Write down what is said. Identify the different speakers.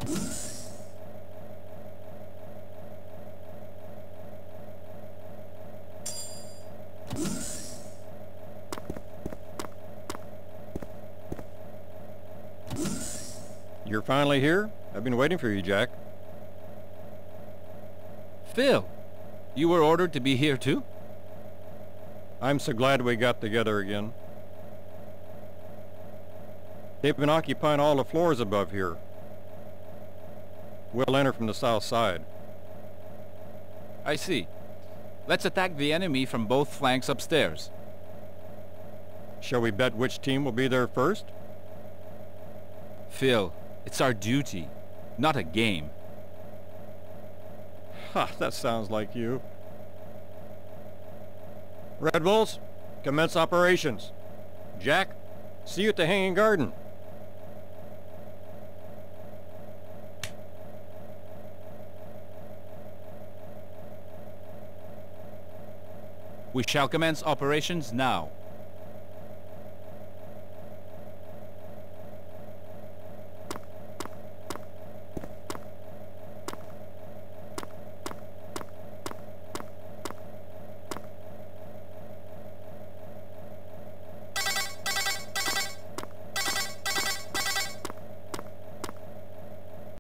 Speaker 1: You're finally here? I've been waiting for you, Jack.
Speaker 2: Phil, you were ordered to be here too?
Speaker 1: I'm so glad we got together again. They've been occupying all the floors above here. We'll enter from the south side.
Speaker 2: I see. Let's attack the enemy from both flanks upstairs.
Speaker 1: Shall we bet which team will be there first?
Speaker 2: Phil, it's our duty, not a game.
Speaker 1: Ha, that sounds like you. Red Bulls, commence operations. Jack, see you at the Hanging Garden.
Speaker 2: We shall commence operations now.